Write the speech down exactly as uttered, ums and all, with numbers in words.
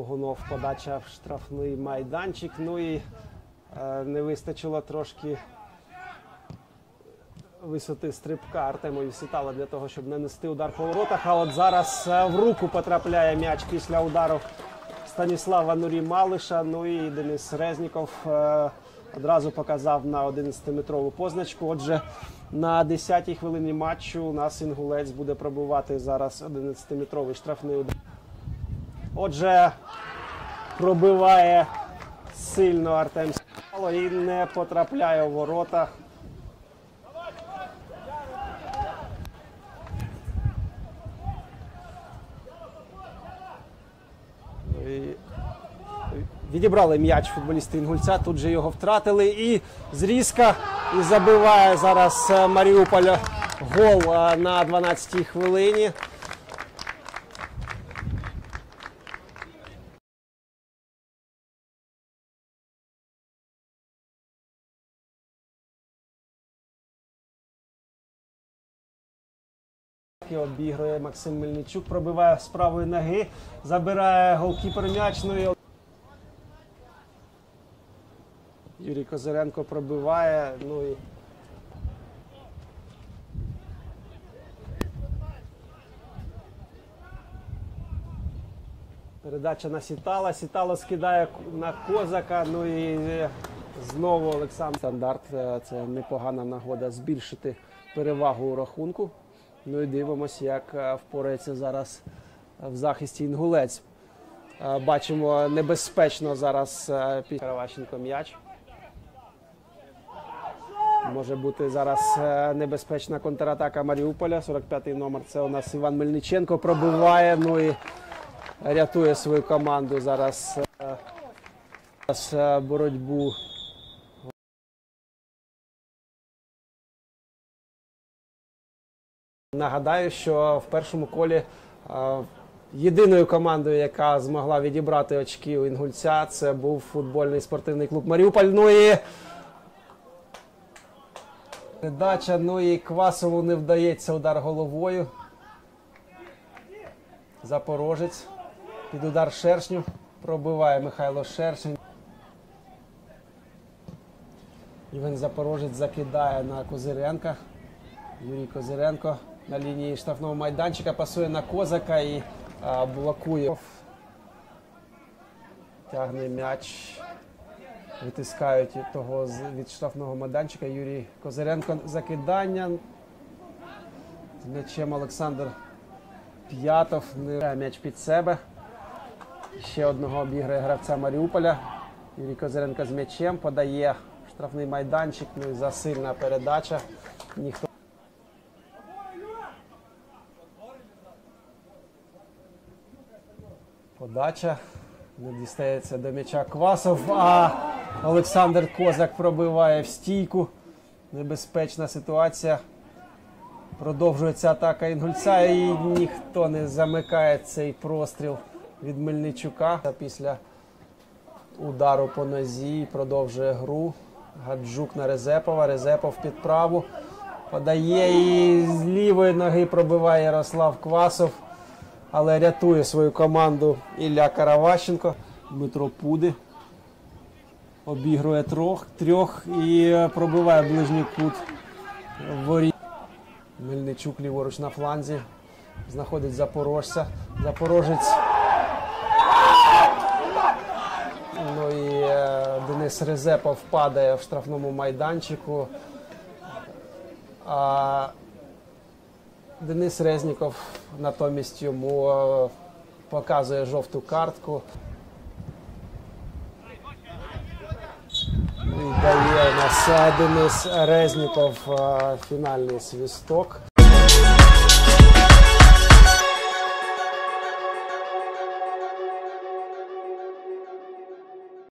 Логунов, подача в штрафний майданчик. Ну і е, не вистачило трошки висоти стрибка Артему Євсітала для того, щоб нанести удар по воротах. А от зараз е, в руку потрапляє м'яч після удару Станіслава Нурі Малиша. Ну і Денис Резніков е, одразу показав на одинадцятиметрову позначку. Отже, на десятій хвилині матчу у нас інгулець буде пробивати зараз одинадцятиметровий штрафний удар. Отже, пробиває сильно Артем Сало і не потрапляє у ворота. Відібрали м'яч футболісти інгульця, тут же його втратили і зрізка, і забиває зараз Маріуполь гол на дванадцятій хвилині. Обігрує Максим Мельничук, пробиває з правої ноги, забирає голкіпер м'яч. Ну і Юрій Козиренко пробиває, ну і передача на Сітала, Сітало скидає на Козака, ну і знову Олександр. Стандарт, це непогана нагода збільшити перевагу у рахунку. Ну і дивимося, як впорається зараз в захисті інгулець. Бачимо небезпечно зараз під Караващенко м'яч. Може бути зараз небезпечна контратака Маріуполя. сорок п'ятий номер, це у нас Іван Мельниченко пробиває, ну і рятує свою команду зараз, зараз боротьбу. Нагадаю, що в першому колі єдиною командою, яка змогла відібрати очки у інгульця, це був футбольний спортивний клуб Маріуполь. Ну і передача, ну і Квасову не вдається удар головою. Запорожець під удар Шершню пробиває Михайло Шершень. Іван Запорожець закидає на Козиренка. Юрій Козиренко на лінії штрафного майданчика пасує на Козака і а, блокує. Тягне м'яч. Витискають того від штрафного майданчика. Юрій Козиренко закидання. З м'ячем Олександр П'ятов не грає м'яч під себе. Ще одного обіграє гравця Маріуполя. Юрій Козиренко з м'ячем подає штрафний майданчик. Ну і засильна передача. Ніхто. Подача. Не дістається до м'яча Квасов, а Олександр Козак пробиває в стійку. Небезпечна ситуація. Продовжується атака інгульця і ніхто не замикає цей простріл від Мельничука. Після удару по нозі продовжує гру. Гаджук на Резепова. Резепов під праву. Подає і з лівої ноги пробиває Ярослав Квасов. Але рятує свою команду Ілля Караващенко. Дмитро Пуди обігрує трьох, трьох і пробиває ближній кут воріт. Мельничук ліворуч на фланзі. Знаходить запорожця. Запорожець. Ну і Денис Резепов падає в штрафному майданчику. А Денис Резніков натомість йому показує жовту картку. І дає у нас Денис Резніков фінальний свисток.